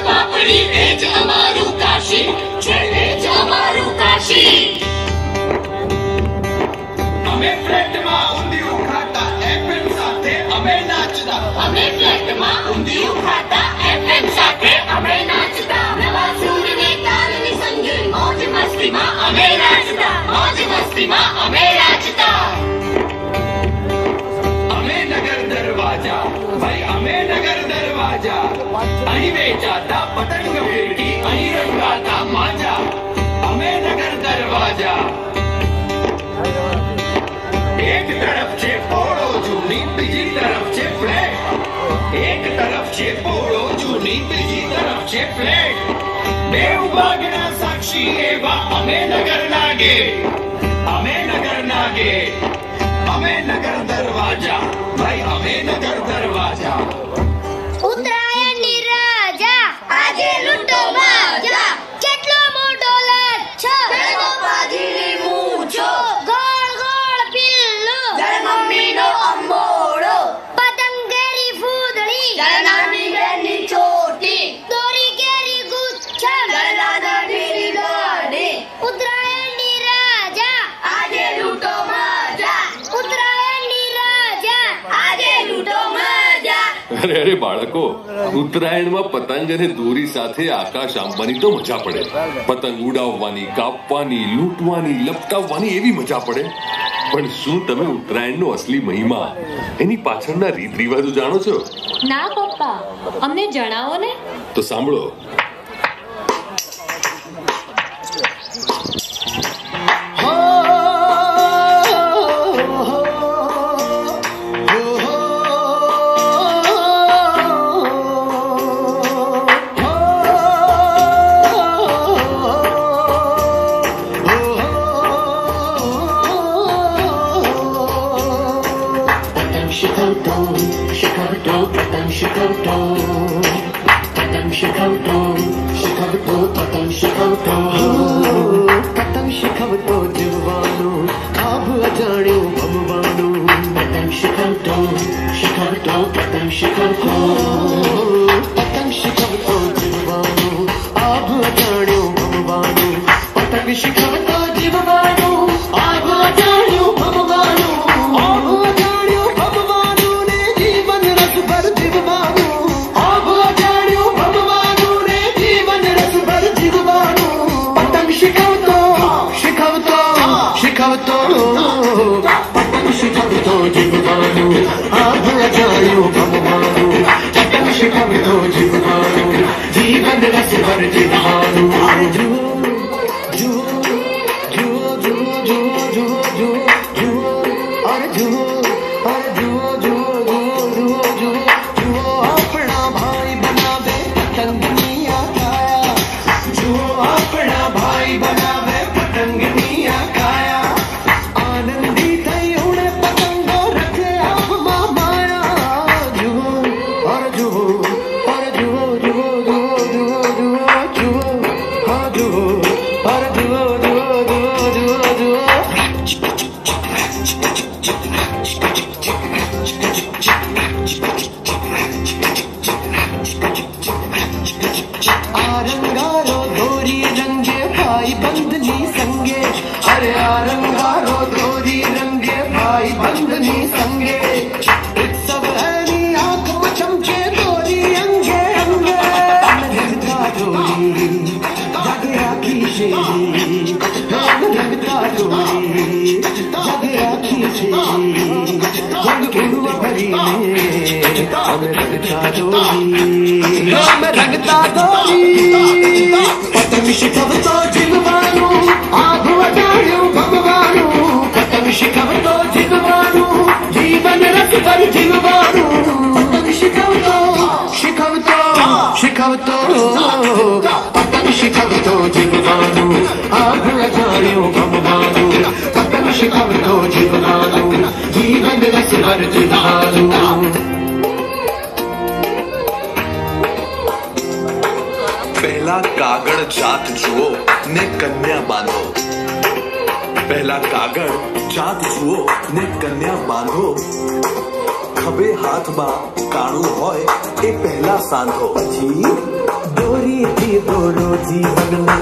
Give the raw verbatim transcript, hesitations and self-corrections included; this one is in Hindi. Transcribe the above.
પાપડી એ જ અમારું કાશી છે, એ જ અમારું કાશી। અમે ફ્લેટમાં ઊંધિયું ખાતા એફએમ સાથે અમે નાચતા, અમે ફ્લેટમાં ઊંધિયું ખાતા એફએમ સાથે અમે નાચતા। નવા સૂરને તાલની સંગે મોજ મસ્તીમાં અમે નાચતા, મોજ મસ્તીમાં અમે નાચતા। અમે નગર દરવાજા ભાઈ, અમે નગર દરવાજા, અહીં વેચાતા પતંગ ફિરકી, અહીં રંગાતા માજા। અમે નગર દરવાજા। एक तरफ छे पोड़ो जूनी, बीजी तरफ छे फ्लैट, एक तरफ छे पोड़ो जूनी, बीजी तरफ छे फ्लैट। बेव भागना साक्षी एवा अमे नगर नागे, अमे नगर नागे, अमे नगर दरवाजा भाई, अमे नगर दरवाजा। ઉત્તરાયણ ની રાજા આજે લૂંટો માજા, કેટલો મોટો લચ્છો તેનો પાજીની મૂછો, ગોળ ગોળ પિલ્લો જળ મમ્મીનો અંબોડો, પતંગ કેરી ફૂદડી જળ નાની બેની ચોટી, દોરી કેરી ગુચ્છા જળ દાદાની ગાડી। ઉત્તરાયણ ની રાજા આજે લૂંટો માજા, ઉત્તરાયણ ની રાજા આજે લૂંટો માજા। અરે અરે બાળકો, ઉત્તરાયણમાં પતંગ અને દોરી સાથે આકાશ આંબવાની તો મજા પડે। પતંગ ઉડાવવાની, કાપવાની, લૂંટવાની, લપટાવવાની એવી મજા પડે। પણ શું તમે ઉત્તરાયણનો અસલી મહિમા, એની પાછળના રીત રિવાજો જાણો છો? ના પપ્પા, અમને જણાવો ને। તો સાંભળો। पतंग शिखवतो जीववानो आभ अजाण्यो भमवानो, पतंग शिखवतो शिखवतो पतंग शिखवतो, पतंग शिखवतो जीववानो आभ अजाण्यो भमवानो, पतंग शिखवतो जीववानो आभ अजाण्यो भमवानो, आभ अजाण्यो भमवानो ने जीवन रस भर जीववानो, आभ अजाण्यो भमवानो ने जीवन रस भर जीववानो। पतंग शिखवतो शिखवतो शिखवतो, पतंग शिखवतो जीववानो आभ अजाण्यो भमवानो, पतंग शिखवतो जीववानो जीवन रस भर जीववानो। जुओ जुओ जुओ जुओ जुओ जुओ जुओ और जुओ और जुओ जुओ जुओ जुओ जुओ जुओ, अपना भाई बनावे पतंगनिया काया, जुओ अपना भाई बनावे पतंगनिया काया। आनंदी थई उड़े पतंगो रखे आप मां माया, जुओ और जुओ और जुओ जुओ जुओ जुओ जुओ जुओ, हाँ जुओ और जुओ जुओ जुओ जुओ जुओ। आरंगारो दोरी रंगे भाई बंधनी संगे, अरे आरंगारो दोरी रंगे भाई बंधनी संगे, उत्सव है नी आंख में चमके दोरी अंगे अंगे, लगता डोरी जग राखी शेरी, लगता डोरी जग राखी शेरी, गुण गुण भरी हमें लगता डोरी, हमें लगता डोरी। पतंग शिखवतो जीववानो आभ अजाण्यो भमवानो, पतंग शिखवतो जीववानो जीवन रस भर जीववानो, पतंग शिखवतो शिखवतो शिखवतो, पतंग शिखवतो जीववानो आभ अजाण्यो भमवानो, पतंग शिखवतो जीववानो जीवन रस भर जीववानो। पहला कागड़ जात जुओ ने कन्या बांधो, पहला कागड़ जात जुओ ने कन्या बांधो, खभे हाथ में काणू होय ए पहला सांधो, પછી દોરી जीवन में